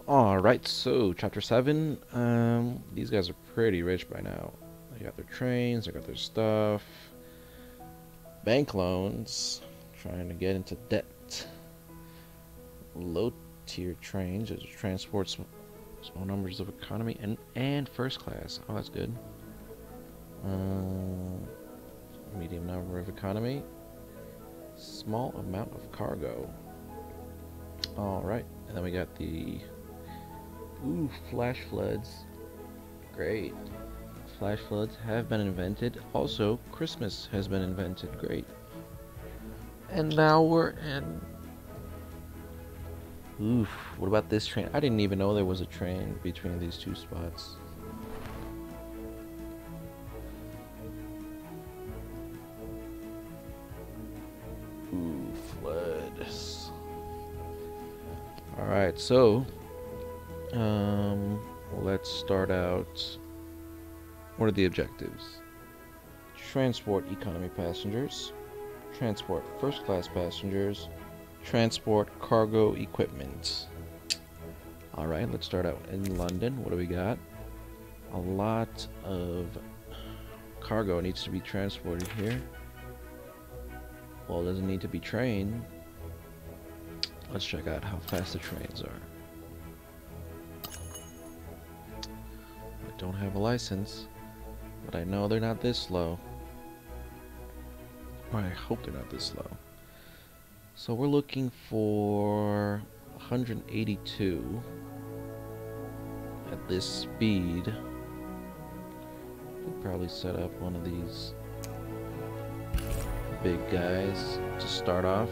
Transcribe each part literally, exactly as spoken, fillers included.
Alright, so chapter seven. Um, these guys are pretty rich by now. They got their trains, they got their stuff, bank loans, trying to get into debt. Low tier trains, as transport sm small numbers of economy and, and first class. Oh, that's good. Um, medium number of economy, small amount of cargo. Alright, and then we got the ooh, flash floods. Great. Flash floods have been invented. Also, Christmas has been invented. Great. And now we're in... Oof, what about this train? I didn't even know there was a train between these two spots. Ooh, floods. Alright, so... Um, let's start out... What are the objectives? Transport economy passengers, transport first class passengers, transport cargo equipment. Alright, let's start out in London. What do we got? A lot of cargo needs to be transported here. Well, it doesn't need to be trained. Let's check out how fast the trains are. I don't have a license, but I know they're not this slow. Or I hope they're not this slow. So we're looking for one hundred eighty-two at this speed. Could probably set up one of these big guys to start off.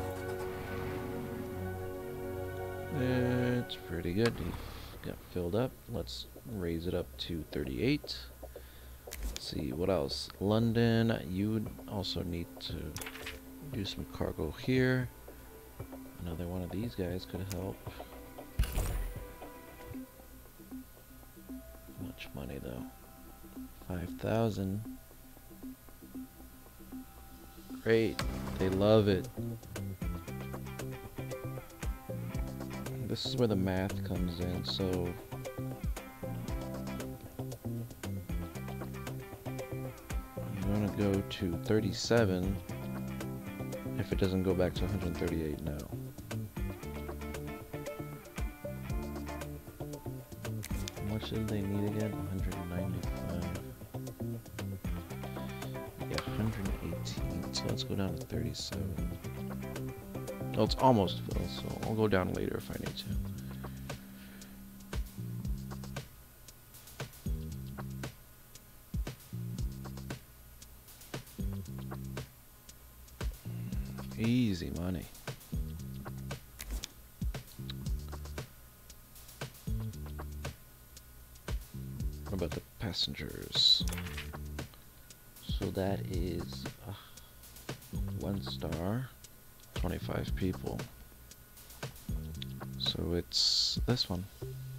It's pretty good. He got filled up. Let's raise it up to thirty-eight. Let's see, what else? London, you would also need to do some cargo here. Another one of these guys could help. Much money though. five thousand. Great. They love it. This is where the math comes in, so I'm gonna go to thirty-seven if it doesn't go back to one hundred thirty-eight now. How much did they need again? one hundred ninety-five. Yeah, one hundred eighteen. So let's go down to thirty-seven. Oh, it's almost full, so I'll go down later if I need to. Easy money. What about the passengers? So that is uh, one star, twenty-five people. So it's this one.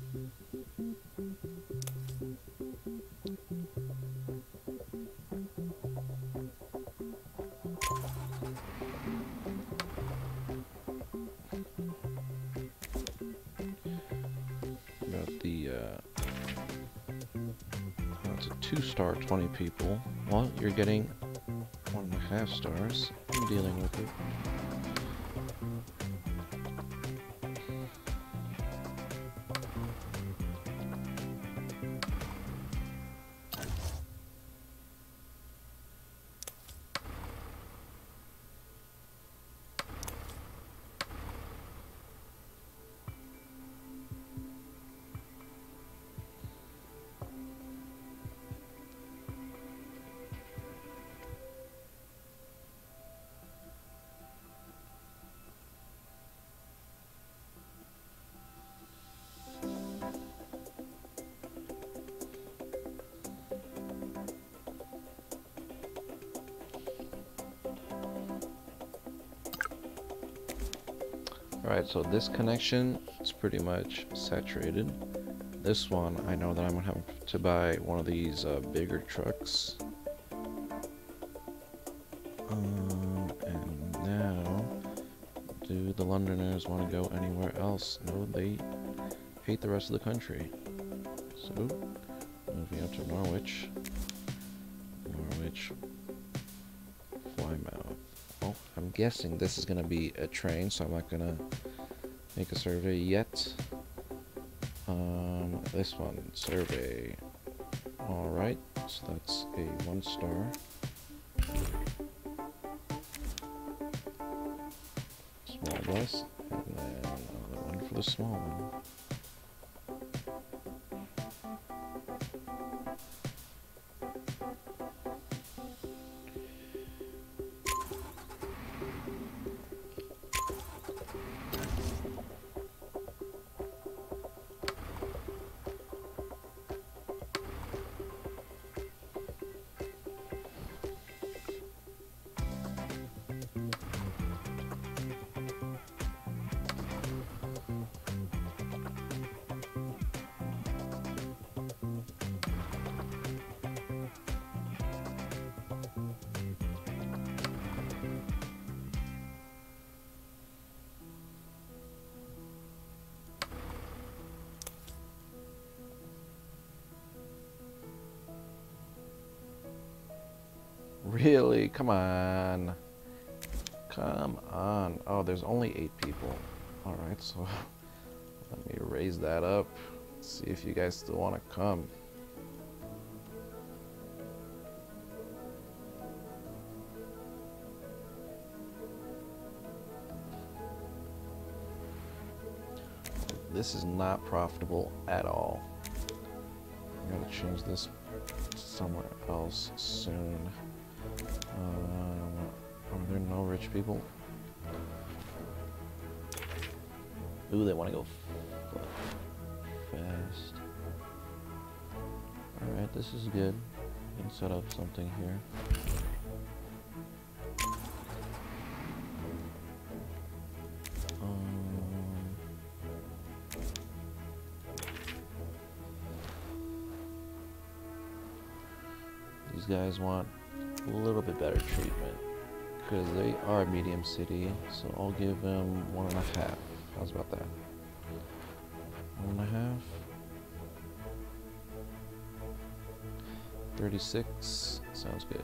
About the uh, oh, it's a two-star, twenty people. Well, you're getting one and a half stars. I'm dealing with it. Alright, so this connection is pretty much saturated. This one, I know that I'm gonna have to buy one of these uh, bigger trucks. Um, and now, do the Londoners want to go anywhere else? No, they ate the rest of the country. So, moving up to Norwich. Norwich. Plymouth. Oh, I'm guessing this is going to be a train, so I'm not going to make a survey yet. Um, this one, survey. Alright, so that's a one star. Small bus, and then another one for the small one. Really? Come on. Come on. Oh, there's only eight people. Alright, so let me raise that up. See if you guys still want to come. This is not profitable at all. I'm gonna change this somewhere else soon. Um, are there no rich people? Ooh, they want to go fast. Alright, this is good. We can set up something here. Um, these guys want a little bit better treatment because they are a medium city, so I'll give them one and a half. How's about that? One and a half. thirty-six sounds good.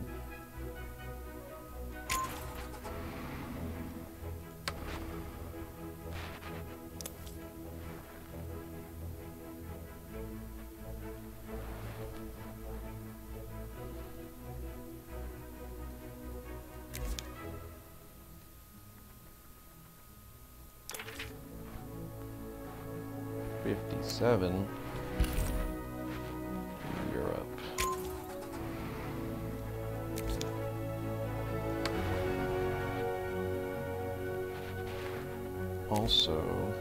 fifty-seven. Europe. Also,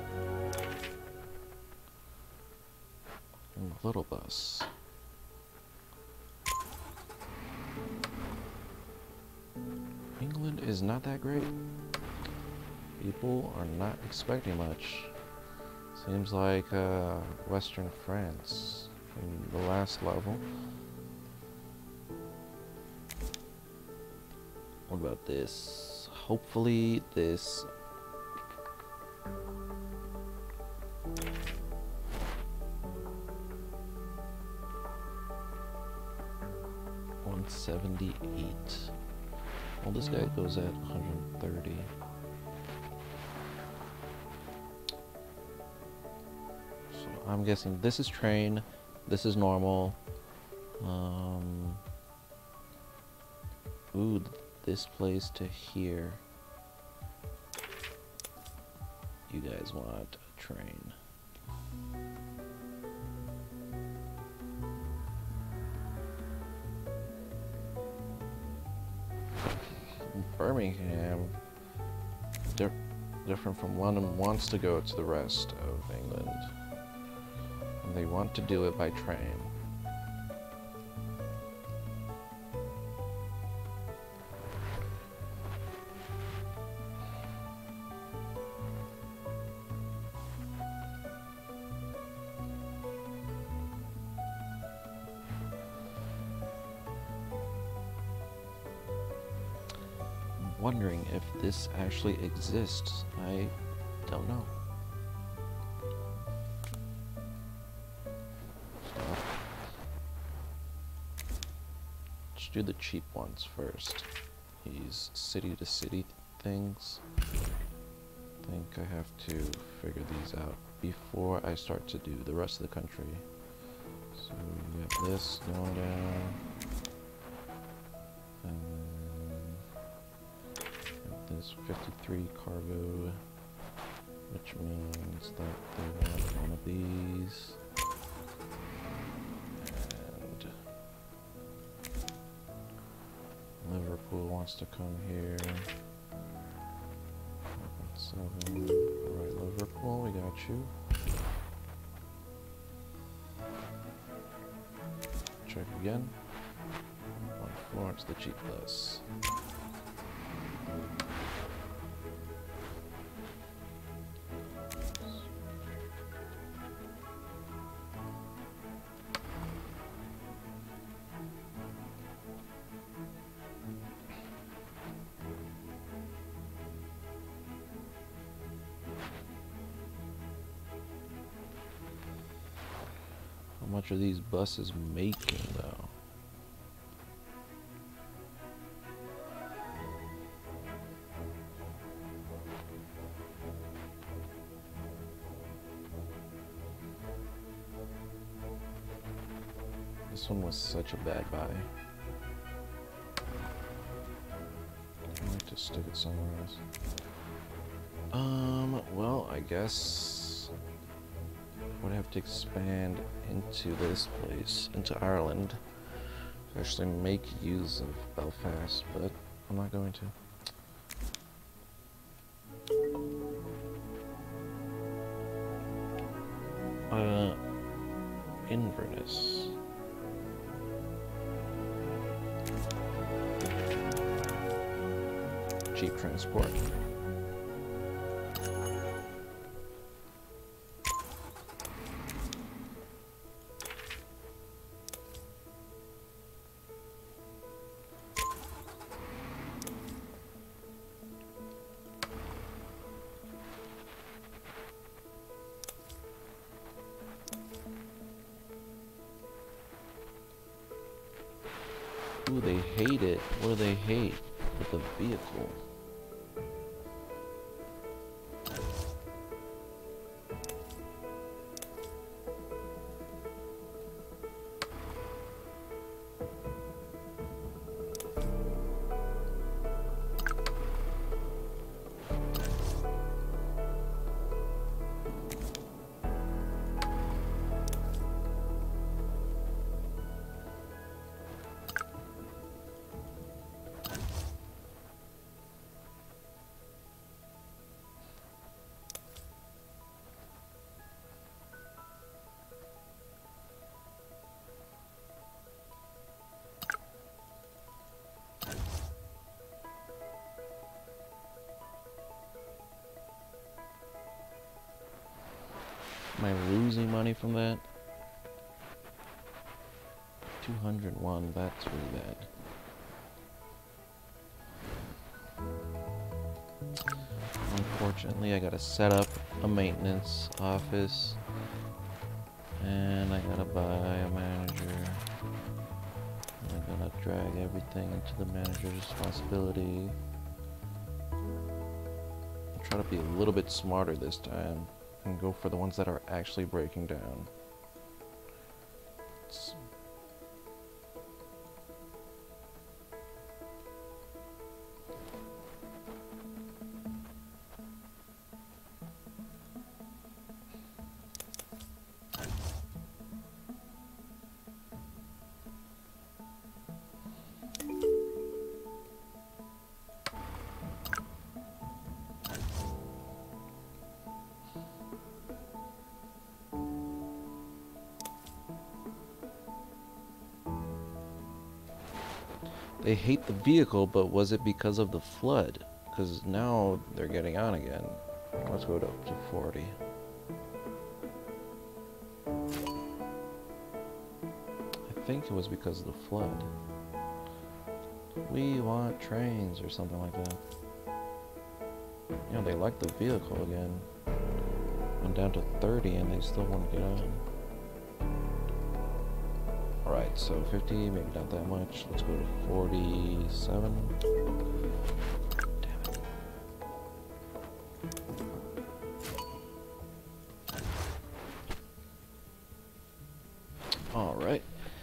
a little bus. England is not that great. People are not expecting much. Seems like uh, Western France in the last level. What about this? Hopefully this one seventy-eight. Well, this guy goes at one hundred thirty. I'm guessing this is train, this is normal. Um, ooh, this place to here. You guys want a train. Birmingham, di different from London, wants to go to the rest of England. They want to do it by train. I'm wondering if this actually exists. I don't know. do the cheap ones first. These city to city things. I think I have to figure these out before I start to do the rest of the country. So we got this going down. And got this fifty-three cargo, which means that they want one of these. Liverpool wants to come here. Seven. Alright, Liverpool, we got you. Check again. On Florence, the cheap list. How much are these buses making, though? This one was such a bad buy. I might just stick it somewhere else. Um, well, I guess would have to expand into this place, into Ireland, to actually make use of Belfast, but I'm not going to. Uh, Inverness. Cheap transport. Ooh, they hate it. What do they hate with the vehicle? Am I losing money from that? two hundred one, that's really bad. Unfortunately, I gotta set up a maintenance office, and I gotta buy a manager. I'm gonna drag everything into the manager's responsibility. I'll try to be a little bit smarter this time and go for the ones that are actually breaking down. It's They hate the vehicle, but was it because of the flood? Because now they're getting on again. Let's go to up to forty. I think it was because of the flood. We want trains or something like that. You know, they like the vehicle again. Went down to thirty and they still want to get on. Alright, so fifty, maybe not that much. Let's go to forty-seven. Damn it. Alright.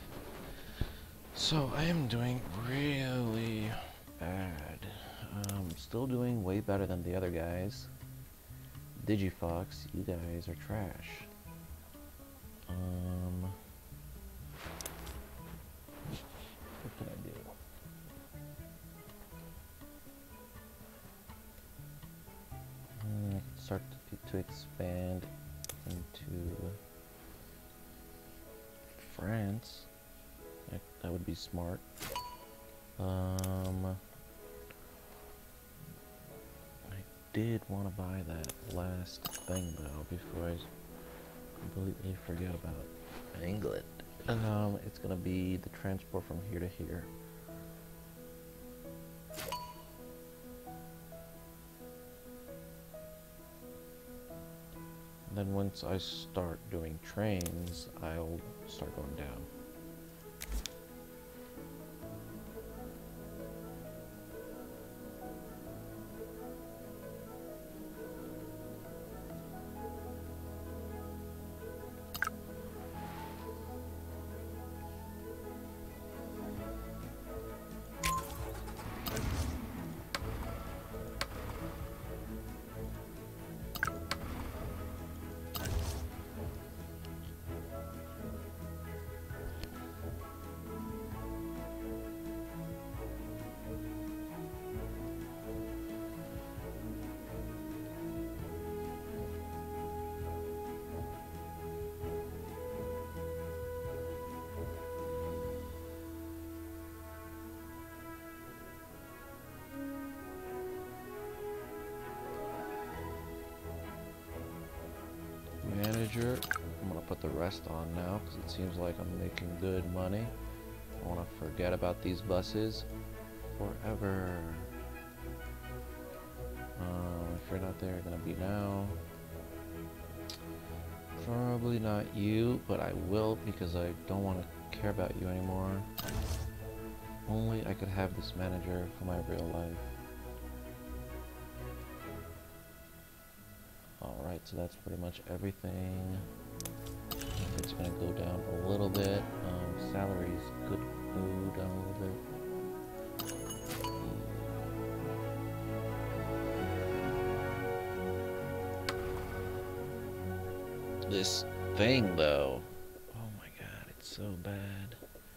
So I am doing really bad. Um, still doing way better than the other guys. Digifox, you guys are trash. Um, what can I do? Hmm, start to, to expand into France. That, that would be smart. Um, I did want to buy that last thing though before I completely forget about England. Um, it's gonna be the transport from here to here. And then once I start doing trains, I'll start going down. Manager, I'm gonna put the rest on now because it seems like I'm making good money. I want to forget about these buses forever. Um, if you're not there, you're gonna be now. Probably not you, but I will because I don't want to care about you anymore. Only I could have this manager for my real life. Alright, so that's pretty much everything. It's gonna go down a little bit. Um, salaries could go down a little bit. This thing, though. Oh my god, it's so bad.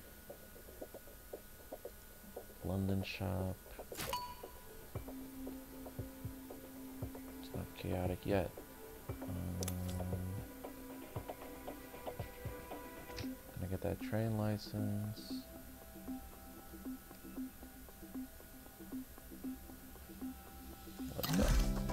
London shop. It's not chaotic yet. Um, gonna get that train license. Let's go.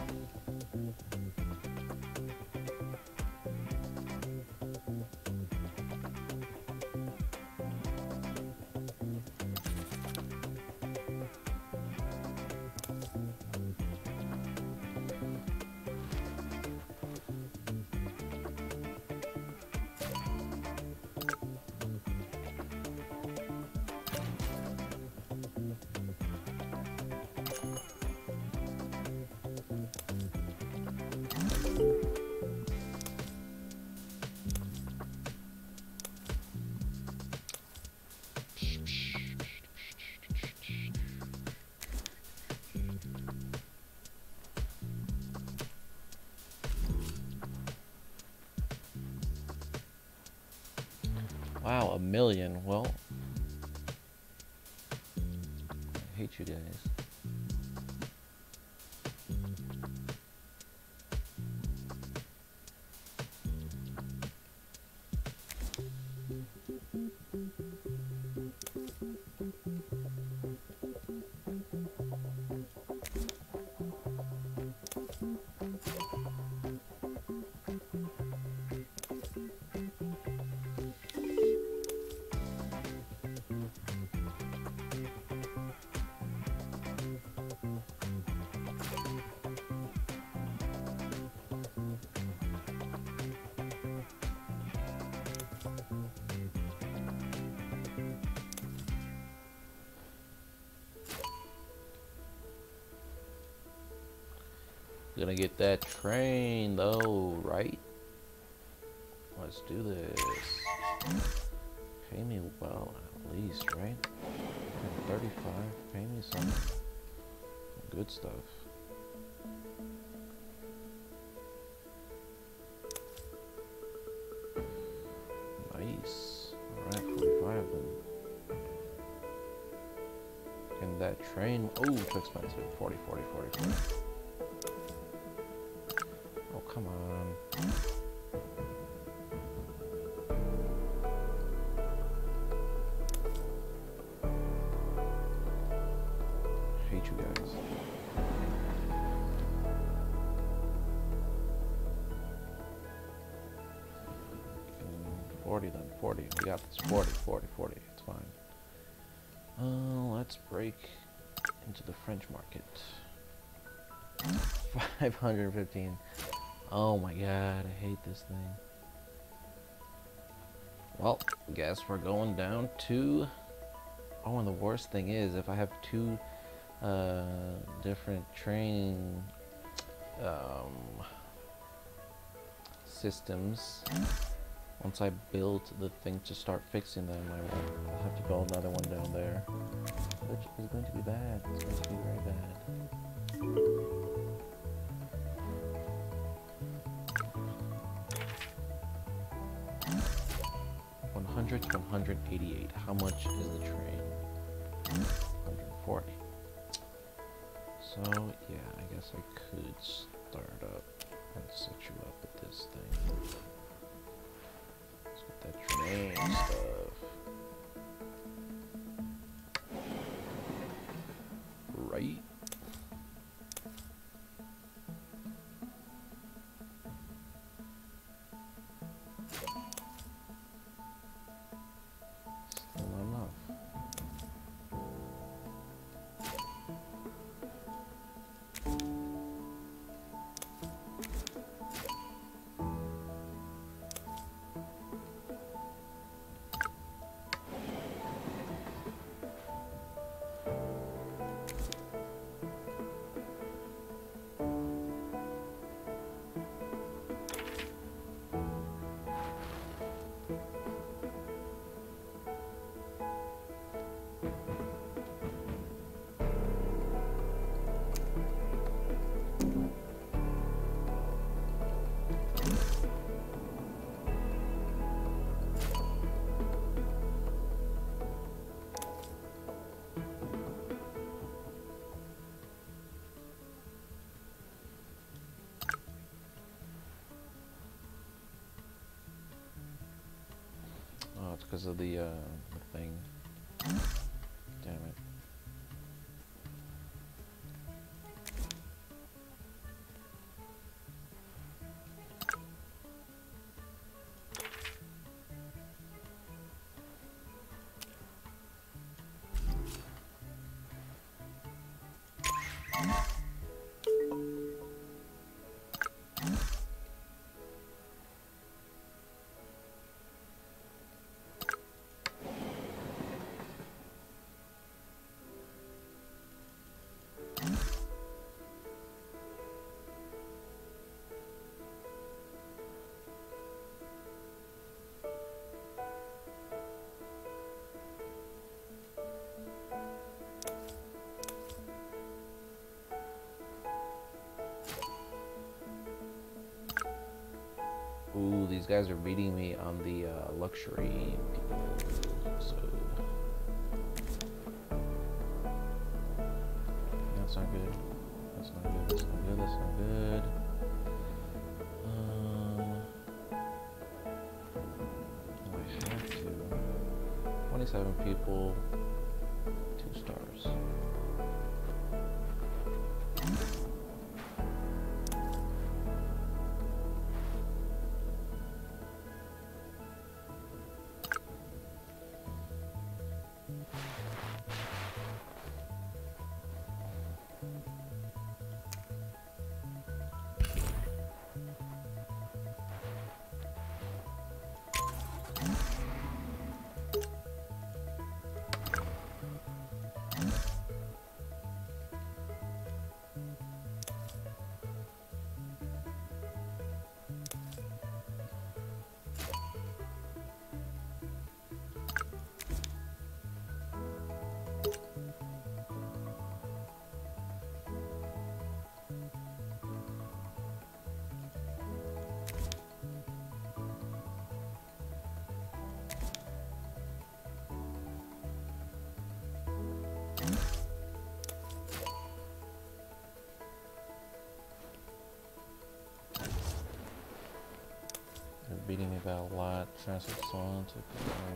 Wow, a million. Well, I hate you guys. Gonna get that train though, right? Let's do this. Pay me well, at least, right? thirty-five, pay me some good stuff. Nice. Alright, forty-five then. And that train, oh, too expensive. forty, forty, forty, forty. Oh, come on. I hate you guys. forty then, forty. We got this. forty, forty, forty. It's fine. Uh, let's break into the French market. five hundred fifteen. Oh my god, I hate this thing. Well, guess we're going down to... Oh, and the worst thing is, if I have two uh, different train um, systems, once I build the thing to start fixing them, I will I'll have to build another one down there, which is going to be bad. It's going to be very bad. one hundred to one hundred eighty-eight. How much is the train? one hundred forty. So yeah, I guess I could start up and set you up with this thing. Let's get that train stuff. Right? Still not enough. Oh, it's because of the, uh, the thing. Damn it. Ooh, these guys are beating me on the uh, luxury people, so that's not good. That's not good. That's not good. That's not good. Um, oh, I have to. twenty-seven people, two stars. beating me by a lot. Transfer someone to control.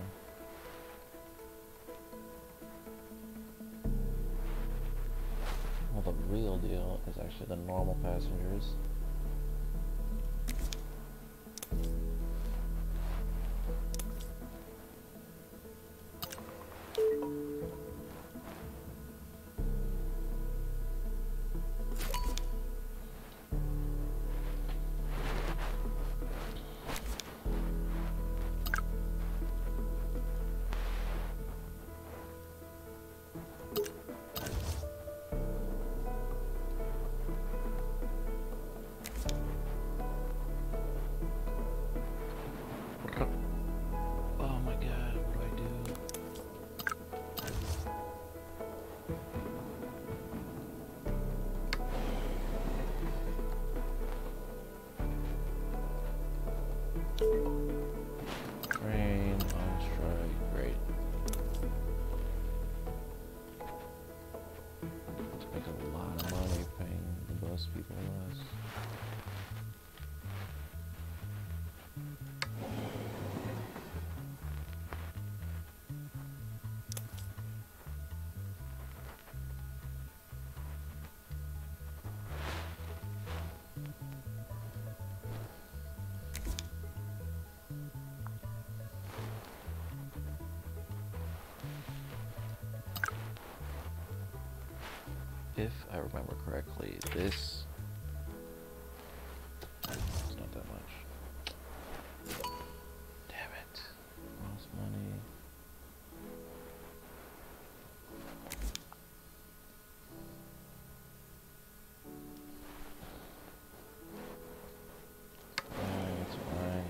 Well, the real deal is actually the normal passengers. Oh my god, what do I do? Train on strike, great. Make a lot of money paying the bus people less. If I remember correctly, this it's not that much. Damn it. Lost money. Alright, it's fine.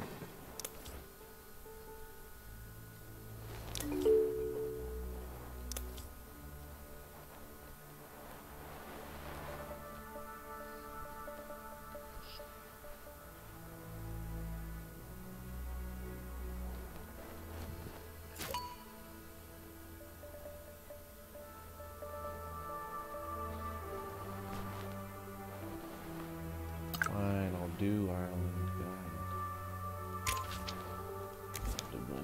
Fine, I'll do Ireland. God. Dublin.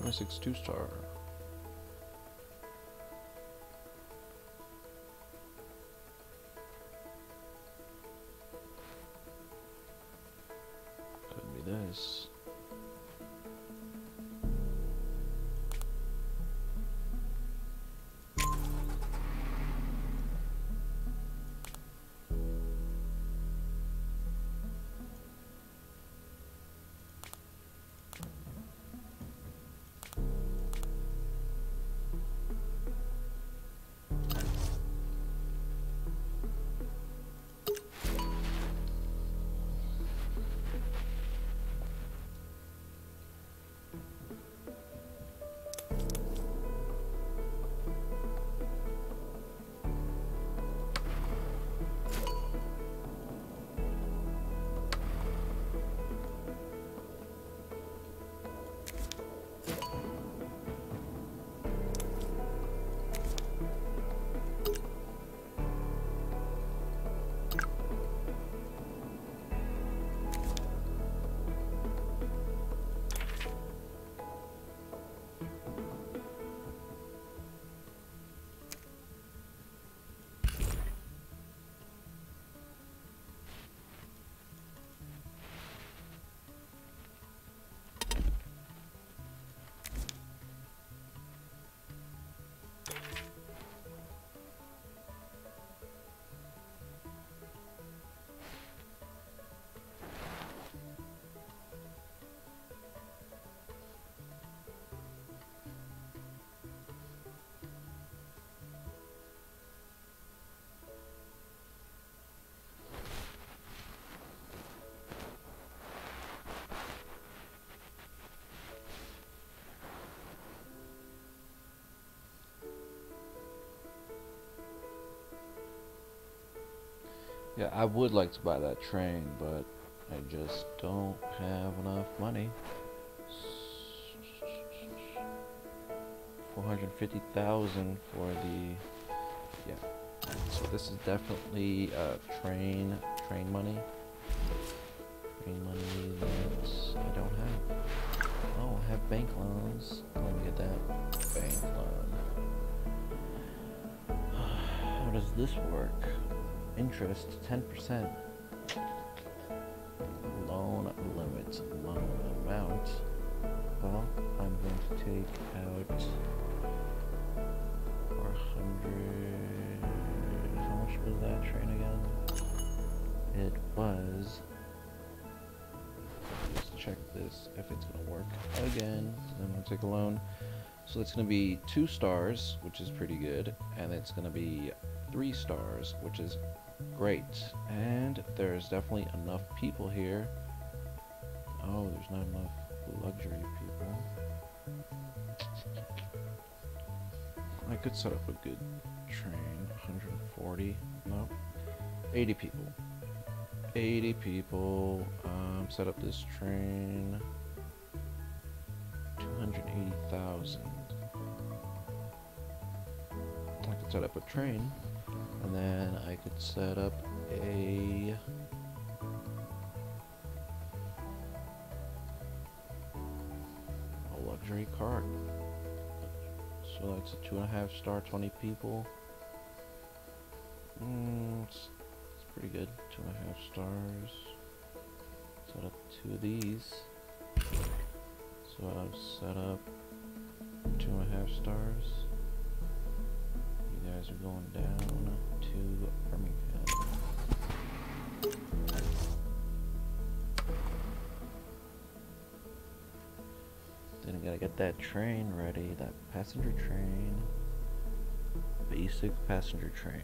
twenty-six two-star. Could be this. Yeah, I would like to buy that train, but I just don't have enough money. four hundred fifty thousand for the, yeah. So this is definitely uh, train, train money. Train money that I don't have. Oh, I have bank loans. Let me get that bank loan. How does this work? Interest ten percent. Loan limit, loan amount. Well, I'm going to take out four hundred. How much was that train again? It was. Let's check this if it's going to work again. I'm going to take a loan. So it's going to be two stars, which is pretty good, and it's going to be three stars, which is great. And there's definitely enough people here. Oh, there's not enough luxury people. I could set up a good train. one hundred forty. No. eighty people. eighty people. Um, set up this train. two hundred eighty thousand. I could set up a train. And then I could set up a a luxury cart. So that's a two and a half star, twenty people. Mm, it's, it's pretty good. Two and a half stars. Set up two of these. So I've set up two and a half stars. You guys are going down to Birmingham. Then I gotta get that train ready, that passenger train. Basic passenger train.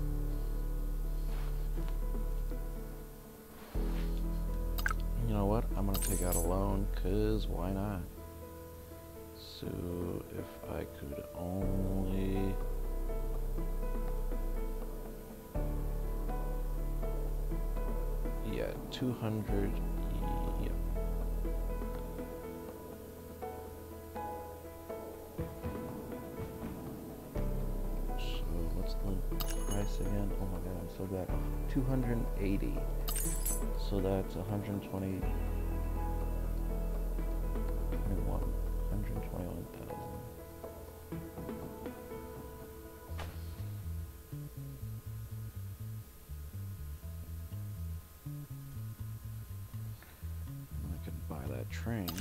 You know what? I'm gonna take out a loan, cause why not? So if I could only yeah, two hundred. Yeah. So what's the price again? Oh my god, I'm so bad. two hundred eighty. So that's one hundred twenty. one hundred hundred twenty-one thousand. I could buy that train,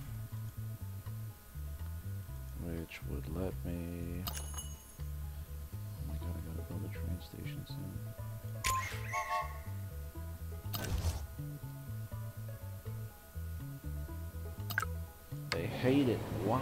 which would let me... Oh my god, I gotta build a train station soon. They hate it. Why?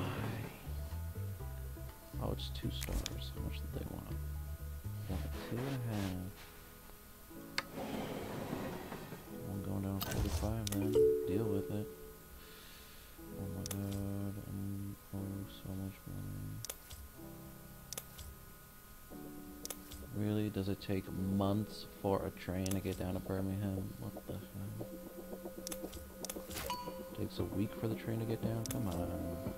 Oh, it's two stars. How much did they want? Got two and a half. I'm going down to forty-five then. Deal with it. Oh my god. I'm oh, so much money. Really? Does it take months for a train to get down to Birmingham? What the hell? Takes a week for the train to get down? Come on.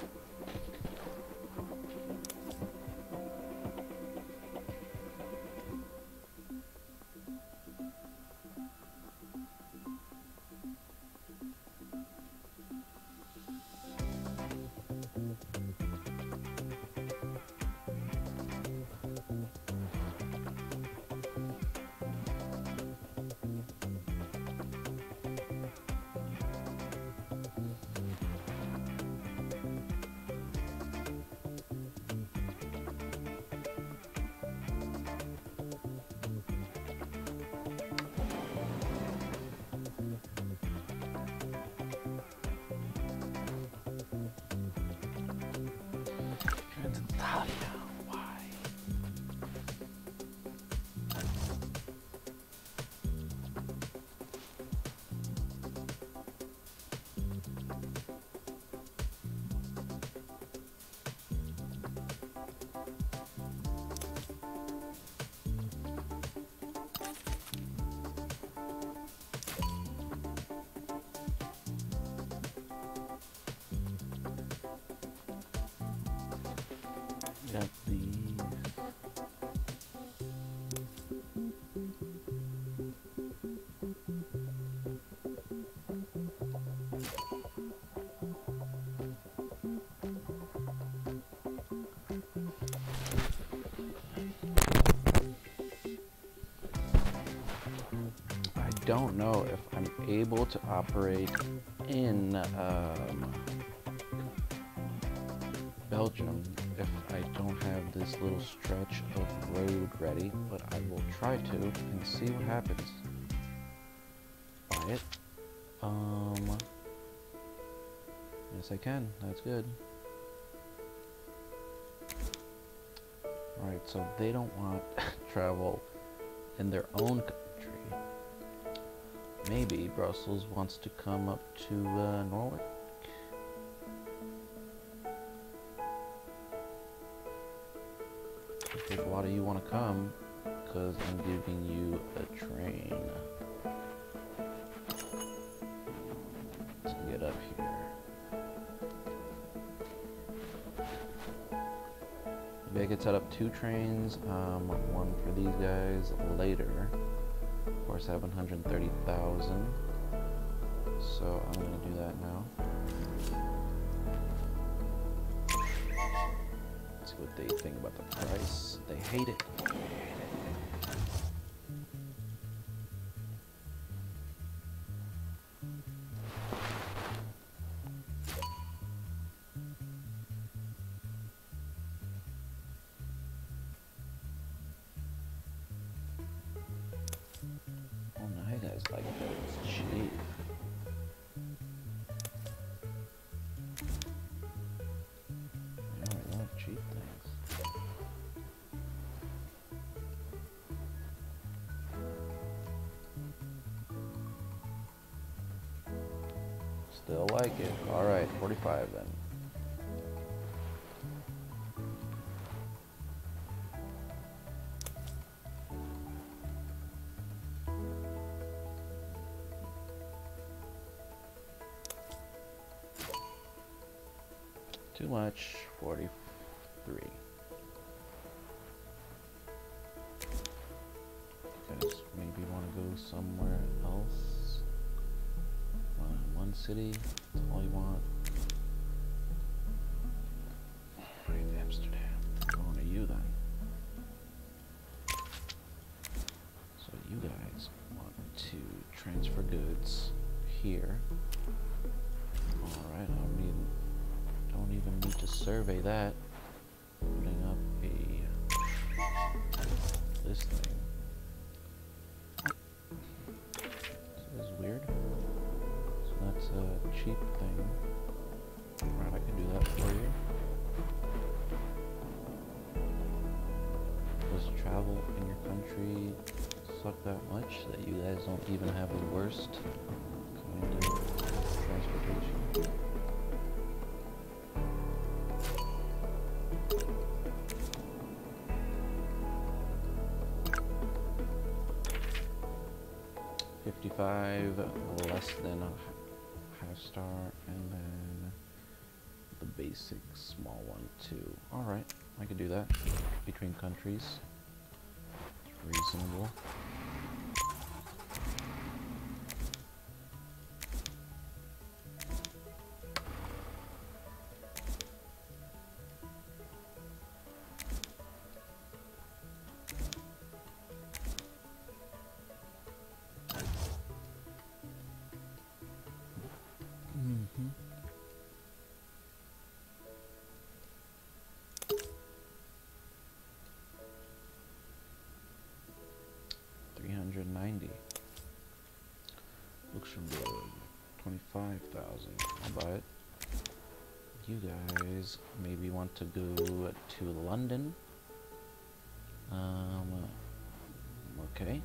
Why? Got these. I don't know if I'm able to operate in um, Belgium if I don't have this little stretch of road ready, but I will try to and see what happens. Buy it. Um, yes I can, that's good. Alright, so they don't want travel in their own country. Maybe Brussels wants to come up to uh, Norway. If a lot of you want to come, because I'm giving you a train. Let's get up here. Maybe I could set up two trains, um, one for these guys later. Of course, I have one hundred thirty thousand, so I'm going to do that now. See what they think about the price. They hate it. They hate it. Oh no, you guys like that. It's cheap. Yeah, I love cheap things. Still like it. Alright, forty-five then. Too much. forty-three. Guys maybe want to go somewhere else. Uh, one city. That's all you want. here. Alright, I don't even, don't even need to survey that. Putting up a this thing. This is weird. So that's a cheap thing. Alright, I can do that for you. Does travel in your country suck that much that you guys don't even have the worst kind of transportation? fifty-five, less than a half star, and then the basic small one too. Alright, I could do that. Between countries. Reasonable. Mm-hmm. three hundred ninety. Luxembourg, twenty-five thousand. I'll buy it. You guys maybe want to go to London. Um, okay.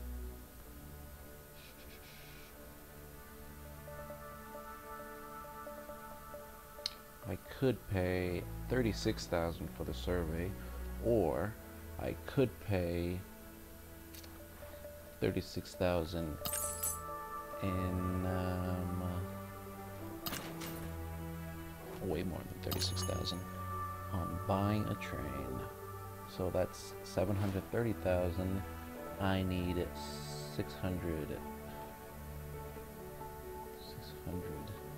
I could pay thirty-six thousand for the survey, or I could pay thirty-six thousand in um, way more than thirty-six thousand on buying a train. So that's seven hundred thirty thousand. I need six hundred. six hundred.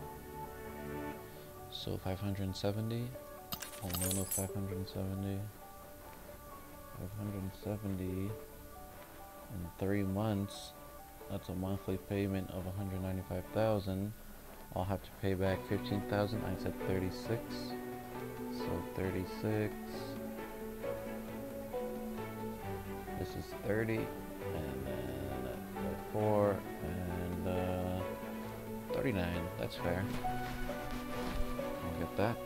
So five hundred seventy. Oh no, no, five hundred seventy. five hundred seventy in three months. That's a monthly payment of one hundred ninety-five thousand. I'll have to pay back fifteen thousand. I said thirty-six. So thirty-six. This is thirty, and then four, and uh, thirty-nine. That's fair. I'll get that.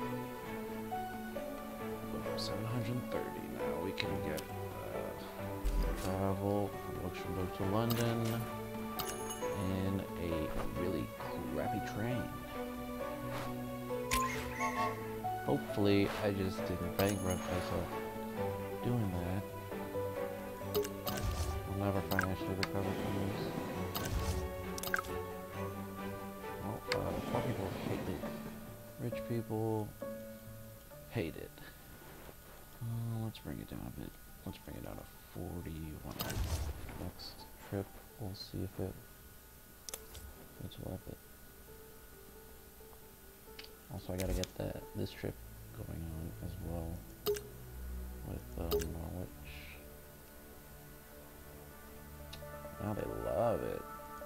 seven hundred thirty. Now we can get uh, travel from Luxembourg to London in a really crappy train. Hopefully, I just didn't bankrupt myself doing that. I'll never financially recover from this. Well, uh, poor people hate it. Rich people hate it. Uh, let's bring it down a bit. Let's bring it down to forty-one. Next trip, we'll see if it it's worth it. Also, I gotta get that this trip going on as well with um, Norwich. Now they love it.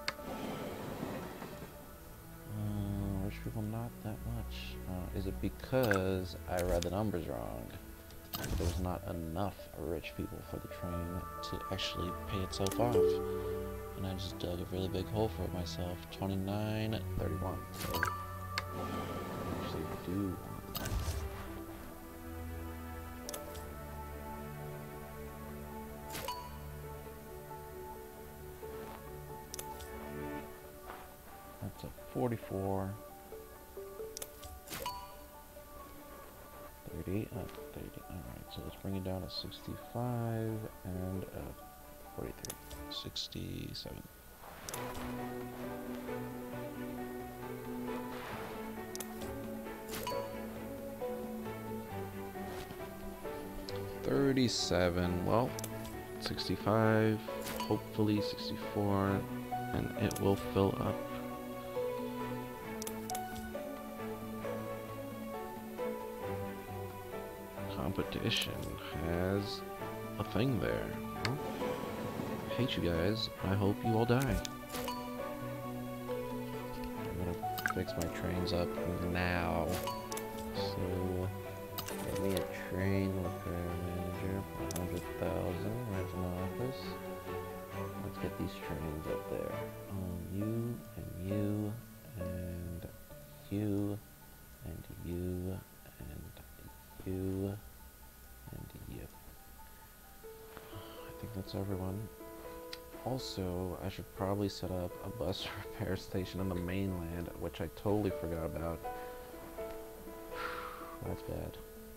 Uh, rich people not that much. Uh, is it because I read the numbers wrong? There's not enough rich people for the train to actually pay itself off. And I just dug a really big hole for myself. twenty-nine thirty-one. So I actually do want that. That's a forty-four. thirty, uh, thirty, alright, so let's bring it down to sixty-five and uh, forty-three, sixty-seven. thirty-seven, well, sixty-five, hopefully sixty-four, and it will fill up. Competition has a thing there. Well, I hate you guys. I hope you all die. fix my trains up now. So, get me a train repair manager for one hundred thousand. Where's my office? Let's get these trains up there. Um, you, and you, and you, and you, and you, and you. I think that's everyone. Also, I should probably set up a bus repair station on the mainland, which I totally forgot about. That's bad.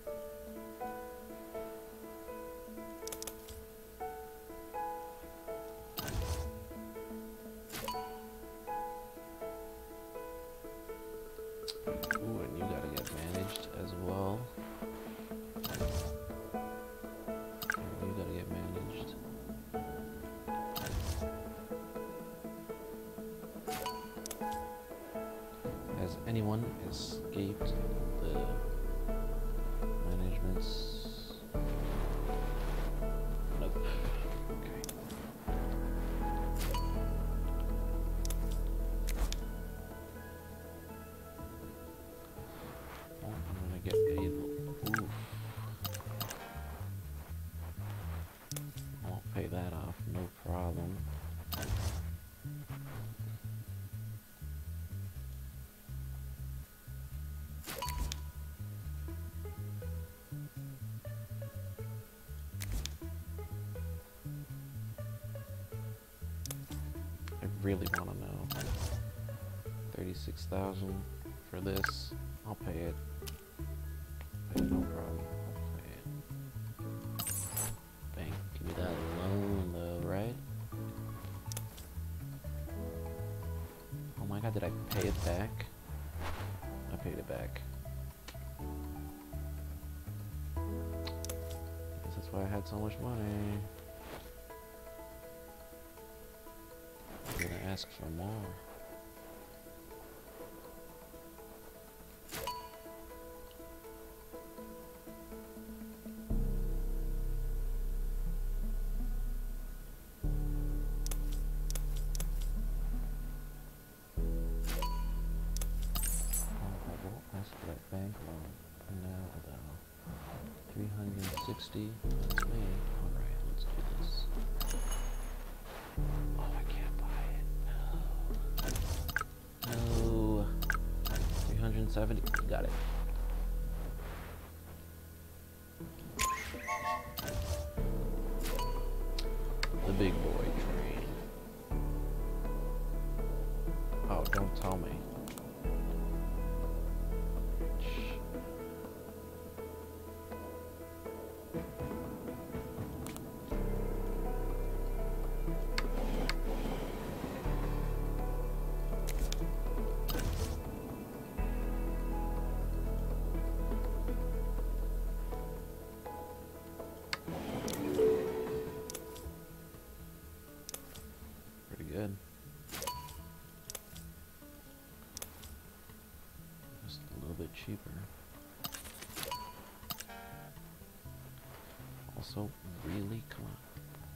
Ooh, and you gotta get managed as well. You gotta get managed. Has anyone escaped the management's? Nope. Okay. Oh, I'm gonna get paid. Oof. I'll pay that off, no problem. I really want to know. thirty-six thousand for this. I'll pay it. Pay it, no problem. I'll pay it. Bank, give me that loan though, right? Oh my god, did I pay it back? I paid it back. Guess that's why I had so much money. I'm gonna ask for more. Bank loan now about three hundred sixty. That's me. Alright, let's do this. Oh, I can't buy it. No. No. three hundred seventy. Got it. The big boy train. Oh, don't tell me. Good. Just a little bit cheaper. Also, really, come on.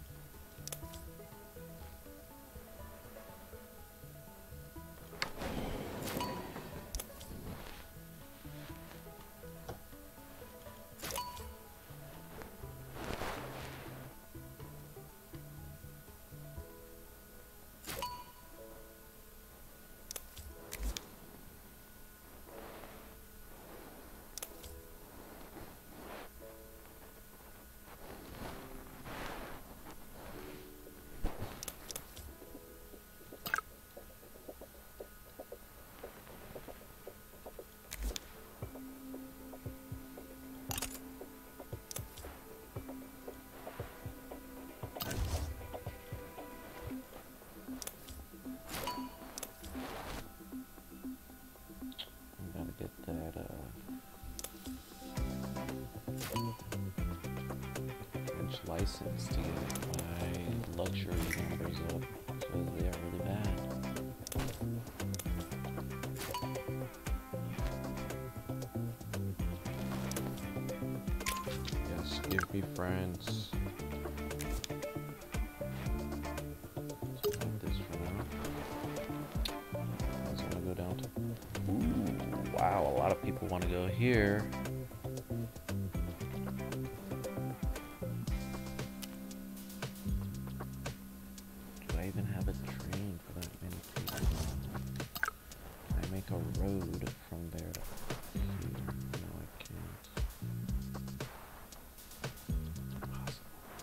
Get that uh, French license to get my luxury numbers up because they are really bad. Yes, give me friends. Let's have this for now. I just want to go down to Ooh, wow, a lot of people want to go here. Do I even have a train for that many people? Can I make a road from there to here? No, I can't. Impossible.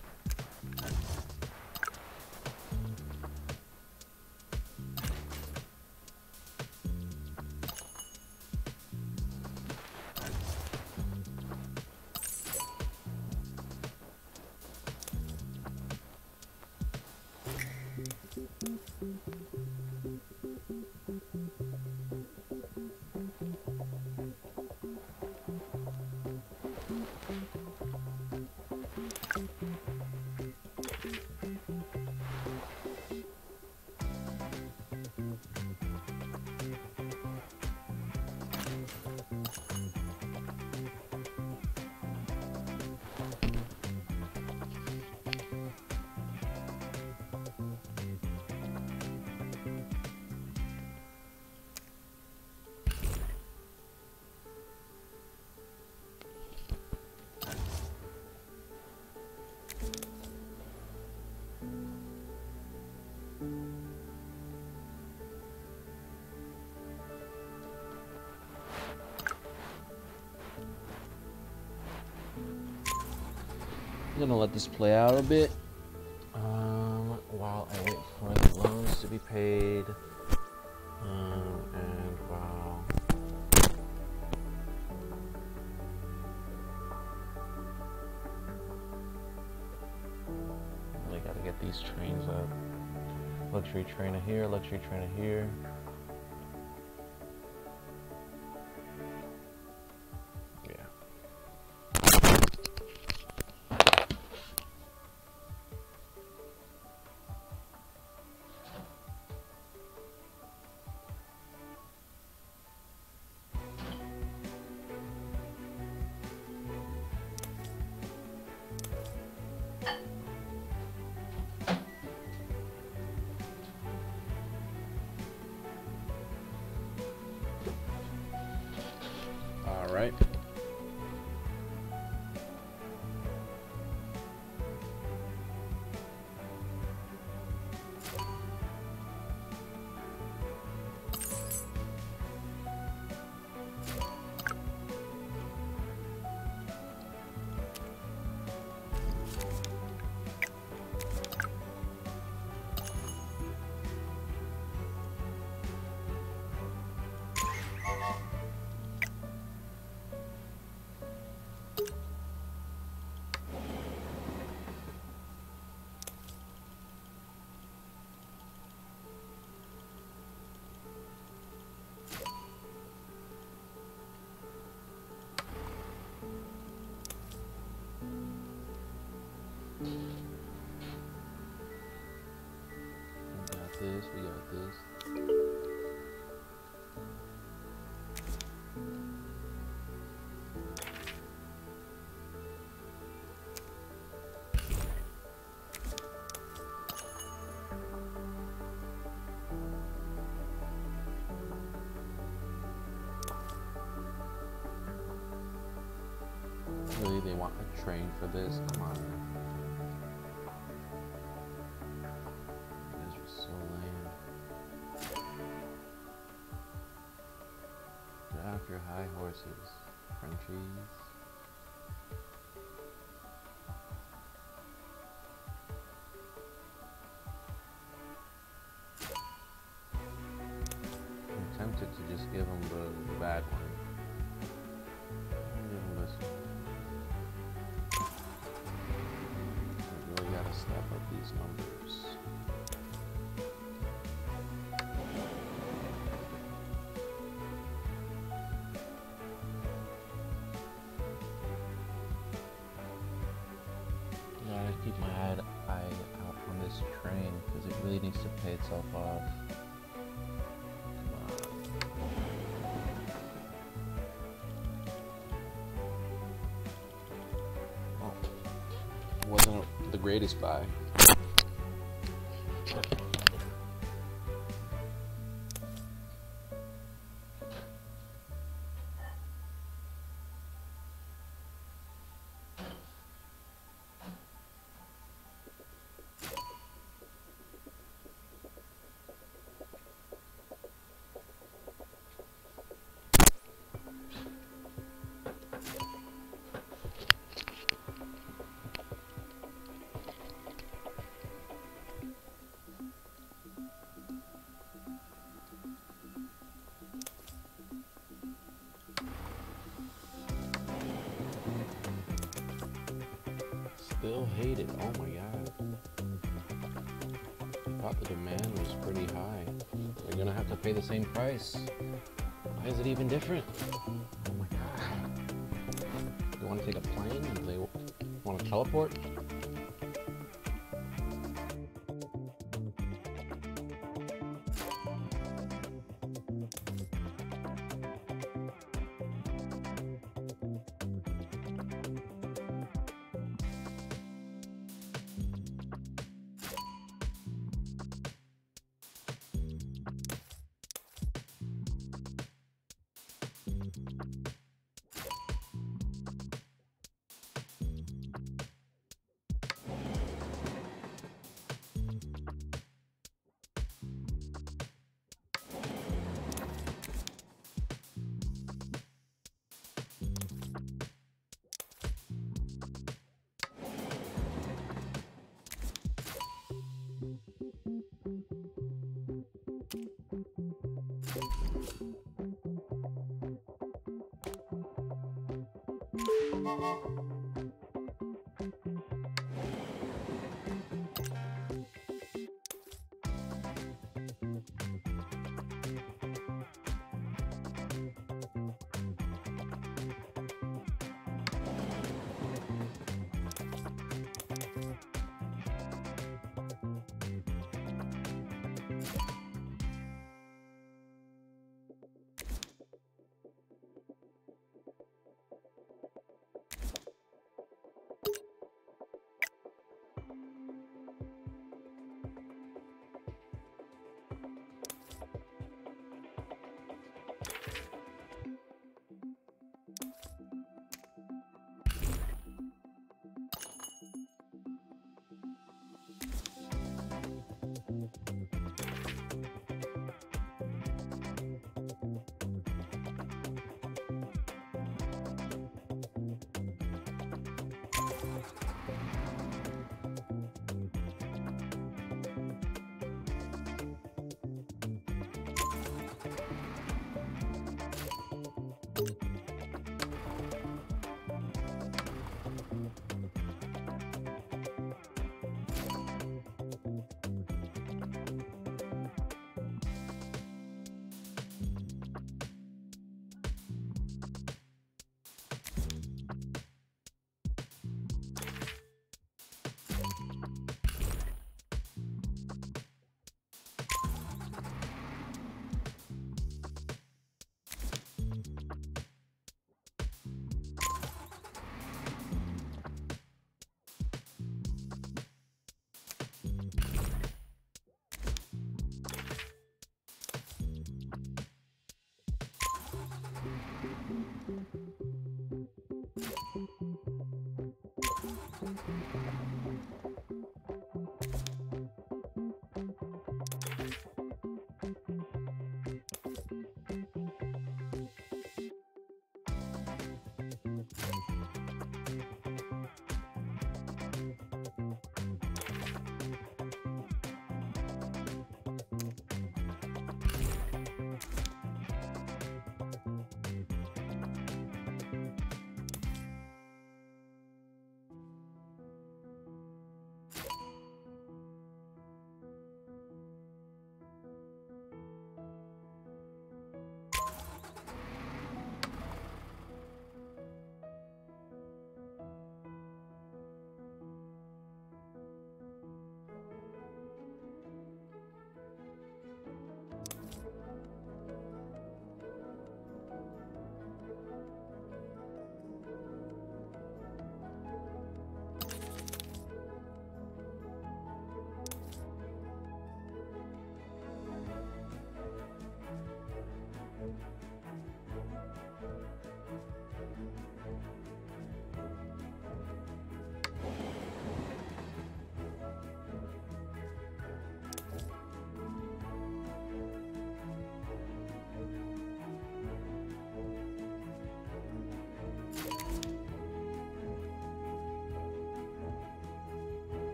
I'm gonna let this play out a bit. Um, while I wait for the loans to be paid, um, and while I gotta get these trains up. Luxury trainer here, luxury trainer here. All right. We got this, we got this. Really, they want a train for this? Come on. You guys are so lame. Get off your high horses, Frenchies. I'm tempted to just give them the, the bad one. I'll give them this one. We really gotta step up these numbers. Gotta keep my eye, eye out on this train because it really needs to pay itself off. Wasn't the greatest buy. still hate it. Oh my god. I thought the demand was pretty high. They're gonna have to pay the same price. Why is it even different? Oh my god. You wanna take a plane? Do they wanna teleport?